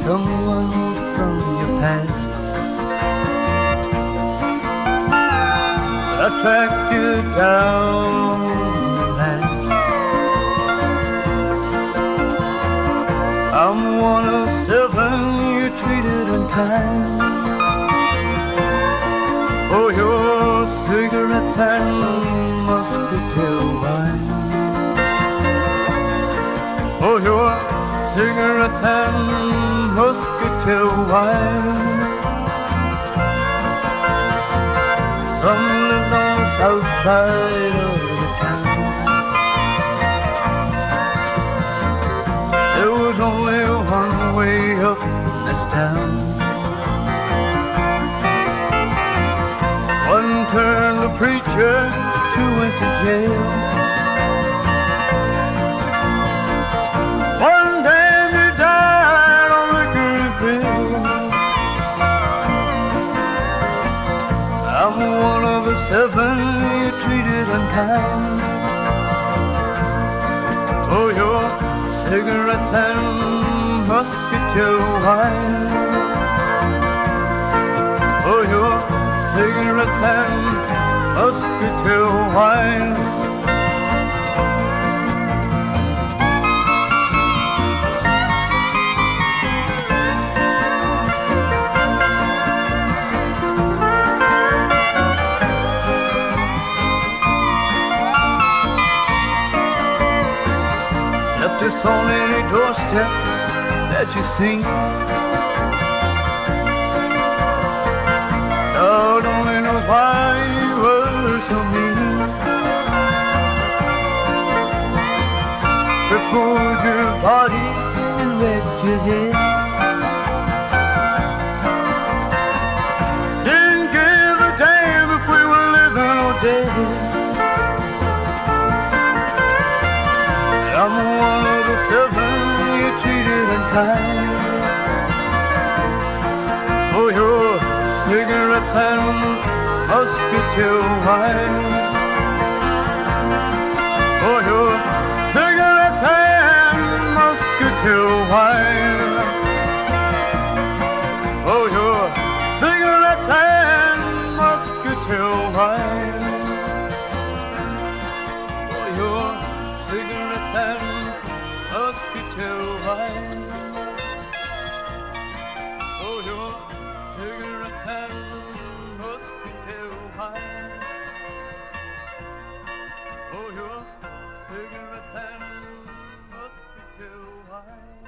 someone from your past that tracked you down last. I'm one of 7 you treated unkind. Oh, your cigarettes and Muskatel wine. Oh, your cigarettes and Muskatel wine. Some lived on the south side of the town. There was only one way up this town. One turned the preacher, 2 went to jail. One damn you died on liquor bill. I'm one of the 7 you treated unkind. Oh, your cigarettes and Muskatel wine. Oh, your cigarettes and Muskatel wine. Left us on any doorstep that you see. God only knows why you were so mean. Crippled your body and wrecked your head. Didn't give a damn if we were living or dead. I'm one of the 7 you treated unkind. Oh, your cigarettes and Muskatel wine. Oh, your cigarettes and Muskatel wine. Oh, your cigarettes and Muskatel wine. Oh, your cigarettes and Muskatel wine. Oh, your cigarettes and Muskatel wine. Oh, your cigarettes and Muskatel wine.